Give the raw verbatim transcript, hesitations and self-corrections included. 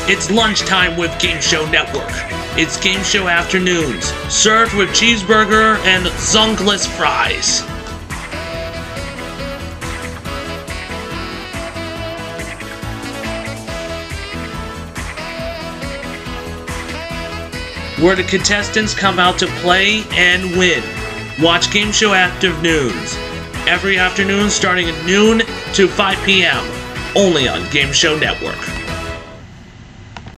It's lunchtime with Game Show Network. It's Game Show Afternoons, served with cheeseburger and zungless fries. Where the contestants come out to play and win. Watch Game Show Afternoons every afternoon starting at noon to five p m only on Game Show Network.